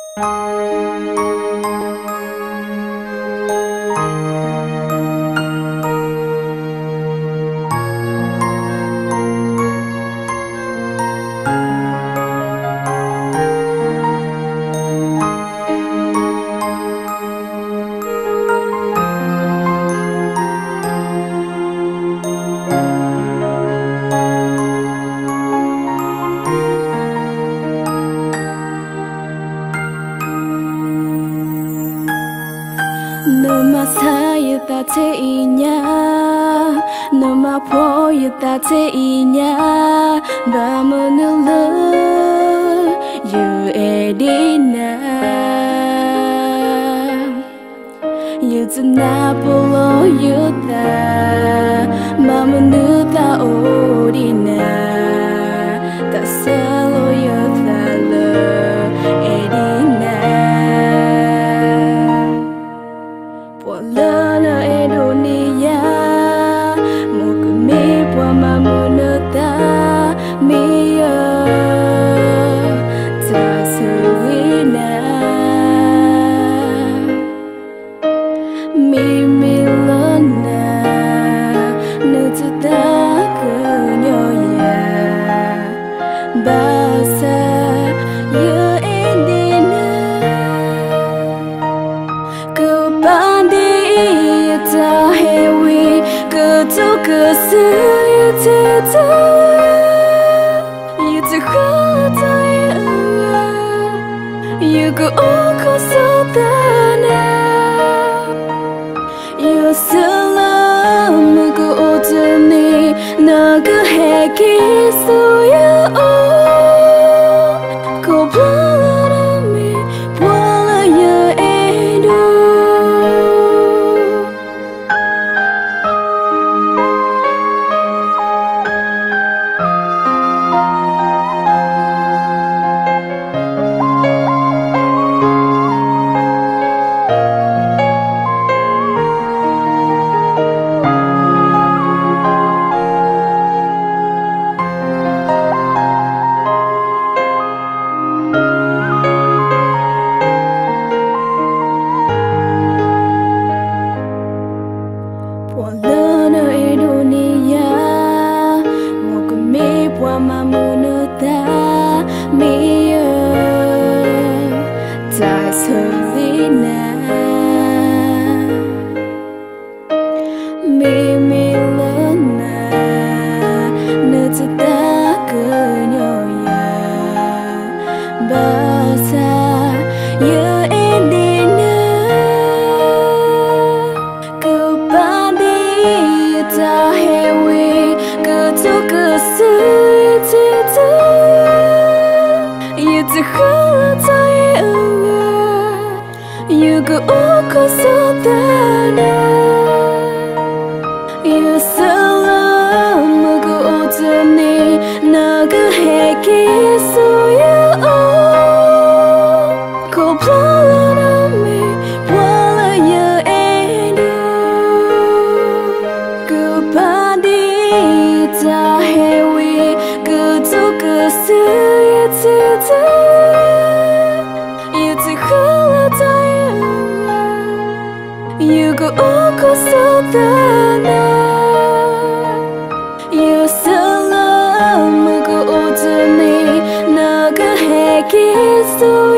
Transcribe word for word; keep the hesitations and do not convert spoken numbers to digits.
Numa saya ta te inya, numa po ya ta te inya, ba menulu you edina, you tuna polo you ta, ba menu ta odina, ta selo you ta lo edina. Lana Edonia, mukumi pua mamunata mia taswina, mimi lana nututa kunyoya basa you endina kupandi. Ta hewi ketu kesaya teta itu kata ya you go oko sotana you salam go otani naga heki soya o ko balarami wala ya edo. Lana Edonia, mukumi pua mamunuta mia taswina, mimi lana nututa kunyoya basa you endina. Ta hewi ketu kesaya teta itu kata ya you go oko sotana you salam go otani naga heki soya o ko balarami wala ya ta hewi ketu kesaya teta itu kata ya you go oko sotana you salam go otani naga heki so